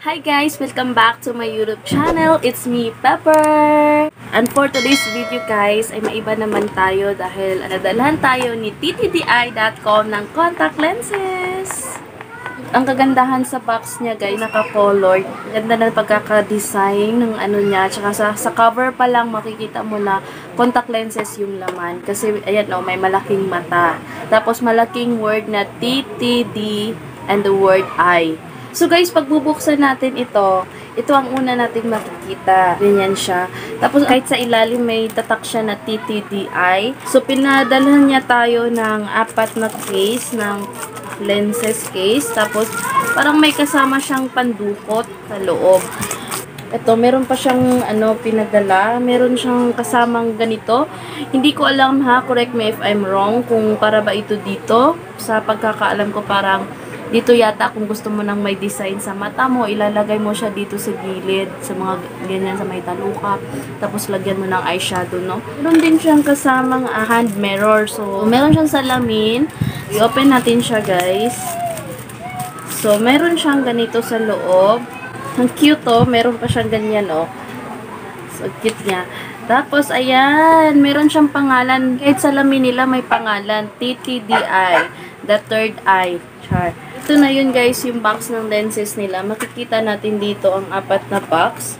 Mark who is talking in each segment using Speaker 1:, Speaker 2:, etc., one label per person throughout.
Speaker 1: Hi guys! Welcome back to my YouTube channel. It's me, Pepper! And for today's video guys, ay maiba naman tayo dahil nadalhan tayo ni ttdi.com ng contact lenses. Ang kagandahan sa box niya guys, naka-colored. Ganda na pagkaka-design ng ano niya. Tsaka sa cover pa lang makikita mo na contact lenses yung laman. Kasi ayan o, may malaking mata. Tapos malaking word na TTD and the word I. So guys, pag bubuksan natin ito ang una nating makikita. Ganyan siya. Tapos kahit sa ilalim may tatak siya na TTDI. So pinadalhan niya tayo ng 4 na case ng lenses case. Tapos parang may kasama siyang pandukot sa loob. Ito, meron pa siyang pinadala. Meron siyang kasamang ganito. Hindi ko alam ha, correct me if I'm wrong, kung para ba ito dito. Sa pagkakaalam ko parang dito yata kung gusto mo nang may design sa mata mo, ilalagay mo siya dito sa gilid, sa mga ganyan sa may talukap. Tapos lagyan mo ng eyeshadow, no? Meron din siyang kasamang hand mirror. So, meron siyang salamin. I-open natin siya, guys. So, meron siyang ganito sa loob. Ang cute, oh. Meron pa siyang ganyan, oh. So, cute niya. Tapos, ayan, meron siyang pangalan. Kahit salamin nila may pangalan. TTDI. The third eye. Char. Ito na yun guys, yung box ng lenses nila. Makikita natin dito ang 4 na box.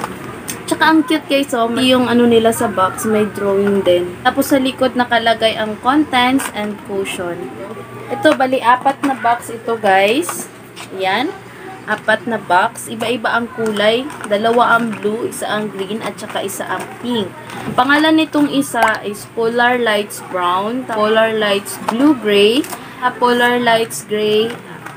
Speaker 1: Tsaka ang cute guys, oh, yung nila sa box, may drawing din. Tapos sa likod nakalagay ang contents and cushion. Ito, bali 4 na box ito guys. Ayan. 4 na box. Iba-iba ang kulay. 2 ang blue, 1 ang green, at saka 1 ang pink. Ang pangalan nitong isa is Polar Lights Brown, Polar Lights Blue-Gray, Polar Lights Gray,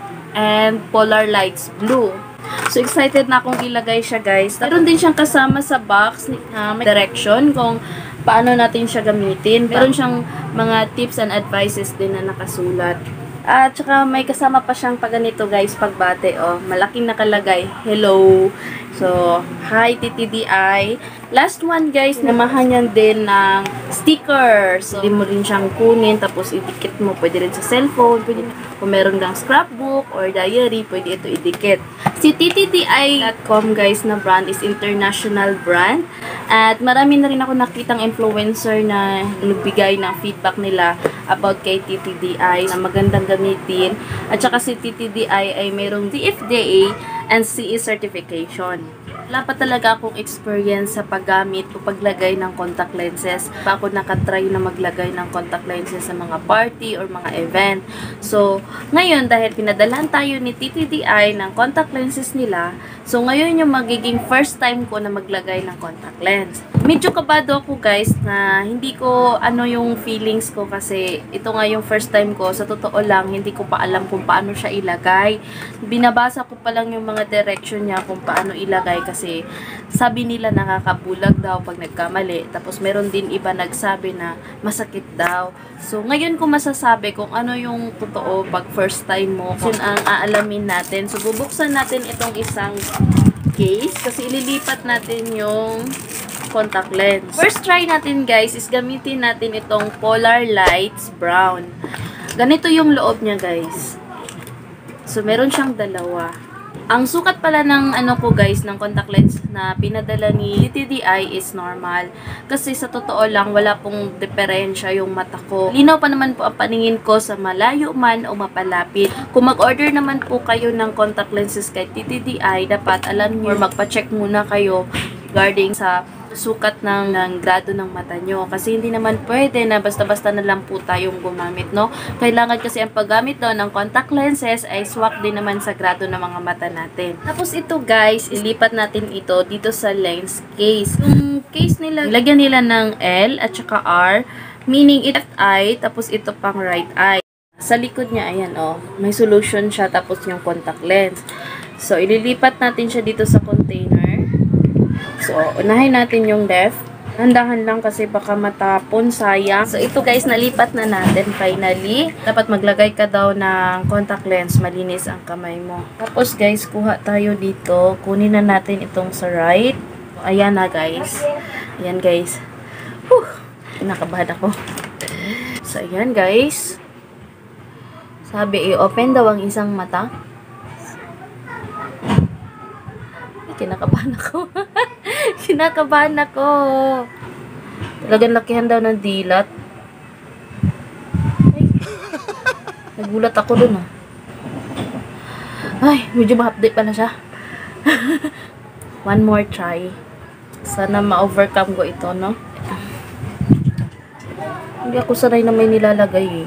Speaker 1: and Polar Lights Blue. So, excited na akong ilagay siya, guys. Meron din siyang kasama sa box, may direction kung paano natin siya gamitin. Meron siyang mga tips and advices din na nakasulat. At saka may kasama pa siyang paganito, guys, pagbate. Oh, malaking nakalagay, hello. So, hi TTDI. Last one guys, namahan yan din ng sticker. So, hindi mo rin siyang kunin, tapos idikit mo. Pwede rin sa cellphone, pwede, kung meron kang scrapbook or diary, pwede ito idikit. Si ttdi.com guys na brand is international brand. At marami na rin ako nakitang influencer na nagbigay ng feedback nila about kay TTDI na magandang gamitin. At saka si TTDI ay mayroong DFDA and CE certification. Wala pa talaga akong experience sa paggamit o paglagay ng contact lenses. Pa ako nakatry na maglagay ng contact lenses sa mga party or mga event. So, ngayon dahil pinadalhan tayo ni TTDI ng contact lenses nila, so ngayon yung magiging first time ko na maglagay ng contact lens. Medyo kabado ako guys na hindi ko yung feelings ko kasi ito nga yung first time ko. Sa totoo lang, hindi ko pa alam kung paano siya ilagay. Binabasa ko pa lang yung mga direction niya kung paano ilagay kasi sabi nila nakakabulag daw pag nagkamali. Tapos meron din iba nagsabi na masakit daw. So ngayon ko masasabi kung ano yung totoo pag first time mo. Yun ang aalamin natin. So bubuksan natin itong isang case kasi ililipat natin yung contact lens. First try natin guys is gamitin natin itong Polar Lights Brown. Ganito yung loob niya guys. So meron siyang 2. Ang sukat pala ng ko guys, ng contact lens na pinadala ni TTDI is normal. Kasi sa totoo lang, wala pong diferensya yung mata ko. Linaw pa naman po ang paningin ko sa malayo man o mapalapit. Kung mag-order naman po kayo ng contact lenses kay TTDI, dapat alam niyo or magpa-check muna kayo regarding sa sukat ng grado ng mata nyo. Kasi hindi naman pwede na basta-basta na lang po tayong gumamit, no? Kailangan kasi ang paggamit daw ng contact lenses ay swak din naman sa grado ng mga mata natin. Tapos ito guys, ilipat natin ito dito sa lens case. Yung case nila, ilagyan nila ng L at saka R, meaning left eye, tapos ito pang right eye. Sa likod niya, ayan oh, may solution siya, tapos yung contact lens. So, ililipat natin siya dito sa container. So, unahin natin yung left. Handahan lang kasi baka matapon, sayang. So, ito guys, nalipat na natin finally. Dapat maglagay ka daw ng contact lens, malinis ang kamay mo. Tapos guys, kuha tayo dito. Kunin na natin itong sa right. Ayan na guys. Ayan guys. Whew! Kinakabahan ako. So, ayan guys. Sabi, i-open daw ang isang mata. Kinakabahan ako. Kinakabahan ako. Talagang lakihan daw ng dilat. Ay. Nagulat ako dun ah. Ay, medyo ma-update pala siya. One more try. Sana ma-overcome ko ito, no? Hindi ako sanay na may nilalagay eh.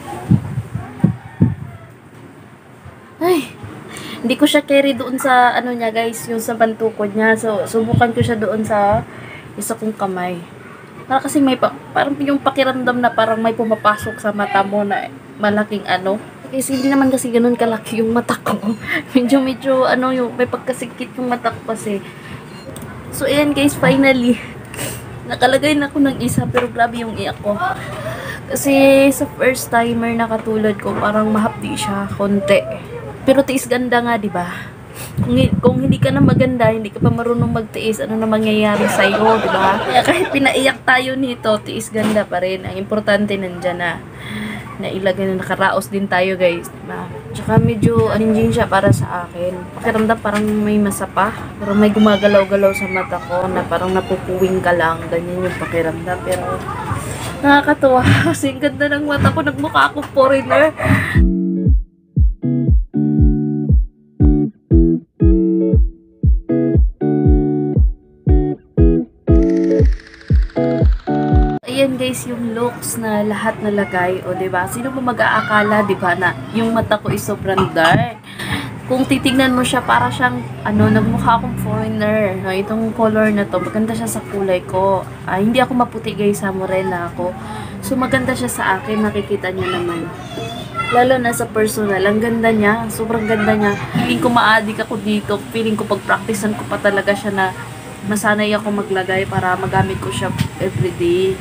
Speaker 1: Ay, hindi ko siya carry doon sa, ano niya guys, yung sa pantukod niya. So, subukan ko siya doon sa isa kong kamay. Para kasi may, parang yung pakiramdam na parang may pumapasok sa mata mo na malaking ano. Kasi hindi naman kasi ganun kalaki yung mata ko. medyo, ano, yung, may pagkasikit yung mata ko kasi. So, ayan guys, finally. Nakalagay na ako ng isa, pero grabe yung iyak ko. Kasi sa first timer na katulad ko, parang mahapdi siya, konti. Pero tiis ganda nga, di ba? Kung hindi ka na maganda, hindi ka pa marunong magtiis, ano na mangyayari sa'yo, di ba? Kaya kahit pinaiyak tayo nito, tiis ganda pa rin. Ang importante nandyan na ilagay na nakaraos din tayo guys, diba? Tsaka medyo challenging siya para sa akin. Pakiramdam parang may masapa, parang may gumagalaw-galaw sa mata ko na parang napupuwing ka lang, ganyan yung pakiramdam. Pero nakakatuwa kasi ang ganda ng mata ko, nagmukha ako foreigner. Ayan guys, yung looks na lahat nalagay, o diba? Sino ba mag-aakala, diba, na yung mata ko is sobrang dark? Kung titignan mo siya, para siyang, ano, nagmukha akong foreigner. No, itong color na to, maganda siya sa kulay ko. Hindi ako maputi guys, morena ako. So, maganda siya sa akin, nakikita niyo naman. Lalo na sa personal, ang ganda niya, sobrang ganda niya. Feeling ko ma-addict ako dito, feeling ko pag-practicean ko pa talaga siya na masanay ako maglagay para magamit ko siya everyday.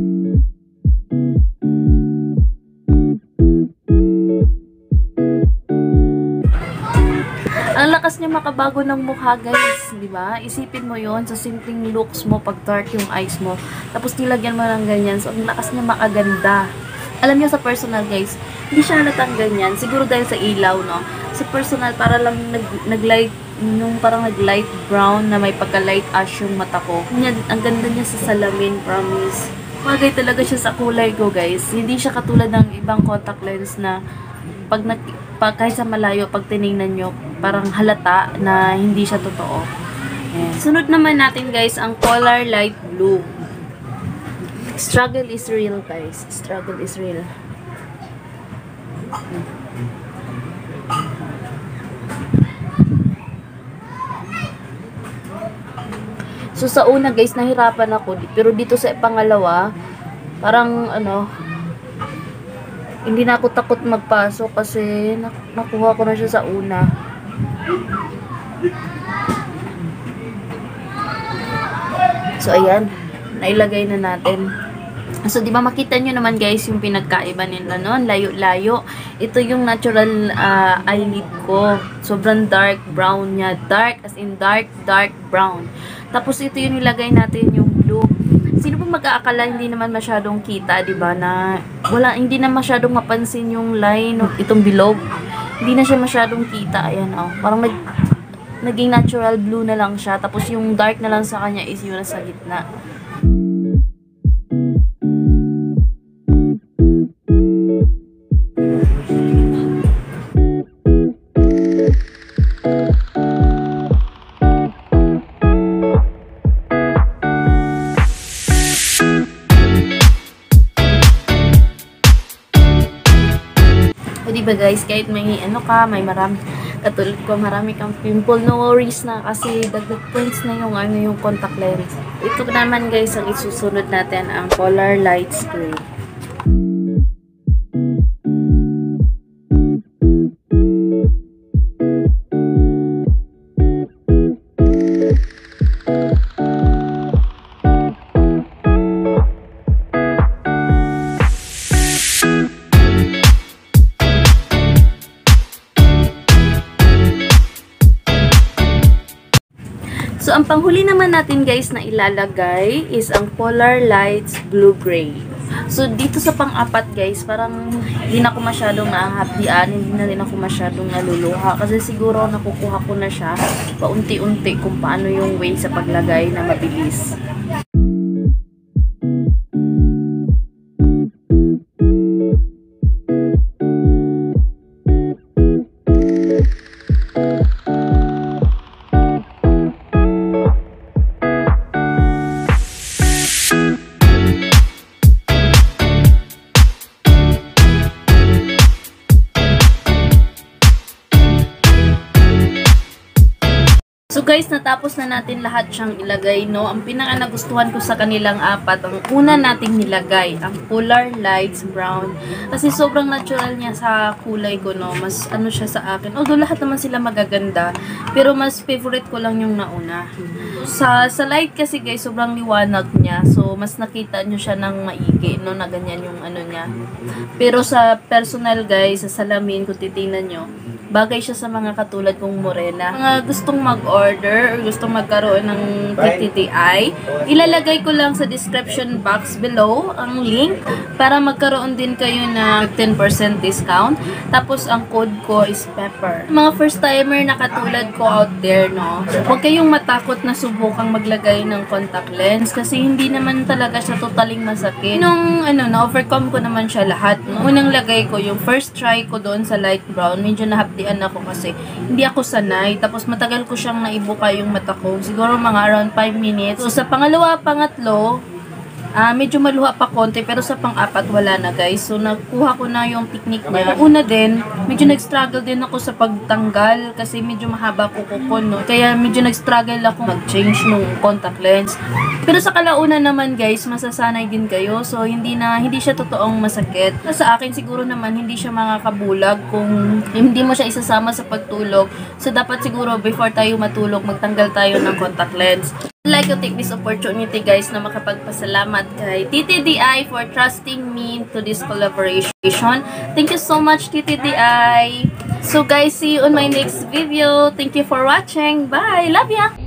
Speaker 1: Ang lakas niya makabago ng mukha guys, di ba? Isipin mo yon sa simpleng looks mo pag dark yung eyes mo. Tapos nilagyan mo ng ganyan. So, ang lakas niya makaganda. Alam niyo sa personal guys, hindi siya halatang ganyan. Siguro dahil sa ilaw, no? Sa personal, para lang nag-light, yung parang nag-light brown na may pagka-light ash yung mata ko. Ang ganda niya sa salamin, promise. Bagay talaga siya sa kulay ko guys. Hindi siya katulad ng ibang contact lens na kahit sa malayo, pag tinignan nyo, parang halata na hindi siya totoo. Ayan. Sunod naman natin guys, ang Polar Light Blue. Struggle is real guys. Struggle is real. So sa una guys, nahirapan ako. Pero dito sa pangalawa, parang ano, hindi na ako takot magpasok kasi nakuha ko na siya sa una. So, ayan. Nailagay na natin. So, di ba makita nyo naman guys yung pinagkaiba nila noon. Layo-layo. Ito yung natural eyelid ko. Sobrang dark brown niya. Dark as in dark brown. Tapos, ito yung nilagay natin yung blue. Sino ba mag-aakala hindi naman masyadong kita, 'di ba? Na hindi na masyadong mapansin yung line itong bilog. Hindi na siya masyadong kita. Ayan oh. Parang naging natural blue na lang siya. Tapos yung dark na lang sa kanya is yung nasa gitna. Diba guys, kahit may ano ka, may marami, katulad ko, marami kang pimple, no worries na kasi dagdag points na yung yung contact lens. Ito naman guys, ang isusunod natin, ang Polar Light Spray. So, ang panghuli naman natin guys na ilalagay is ang Polar Lights Blue Gray. So, dito sa pang-apat guys, parang hindi na ako masyadong naahapdian, hindi na rin ako masyadong naluluha. Kasi siguro nakukuha ko na siya paunti-unti kung paano yung way sa paglagay na mabilis. So guys, natapos na natin lahat siyang ilagay, no? Ang pinaka nagustuhan ko sa kanilang apat, ang una nating nilagay, ang Polar Lights Brown. Kasi sobrang natural niya sa kulay ko, no? Mas ano siya sa akin. Although lahat naman sila magaganda, pero mas favorite ko lang yung nauna. Sa light kasi guys, sobrang liwanag niya. So, mas nakita nyo siya ng maigi, no? Na ganyan yung ano niya. Pero sa personal guys, sa salamin, kung titingnan nyo, bagay siya sa mga katulad kong morena. Mga gustong mag-order or gustong magkaroon ng TTDI, ilalagay ko lang sa description box below ang link para magkaroon din kayo ng 10% discount. Tapos ang code ko is Pepper. Mga first timer na katulad ko out there, no? Huwag kayong matakot na subukang maglagay ng contact lens kasi hindi naman talaga siya totaling masakit. Nung na-overcome ko naman siya lahat. No? Unang lagay ko, yung first try ko doon sa light brown, medyo nahapdian ako kasi hindi ako sanay. Tapos matagal ko siyang naibuka yung mata ko. Siguro mga around 5 minutes. So sa pangalawa, pangatlo, medyo maluha pa konti, pero sa pang-apat wala na guys. So nakuha ko na yung technique niya. Una din, medyo nag-struggle din ako sa pagtanggal kasi medyo mahaba ko kuko, no? Kaya medyo nag-struggle ako mag-change ng contact lens. Pero sa kalaunan naman guys, masasanay din kayo. So hindi siya totoong masakit. Sa akin siguro naman hindi siya makakabulag kung hindi mo siya isasama sa pagtulog. So dapat siguro before tayo matulog, magtanggal tayo ng contact lens. I'd like to take this opportunity guys na makapagpasalamat kay TTDI for trusting me to this collaboration. Thank you so much TTDI. So guys, see you on my next video. Thank you for watching. Bye! Love ya!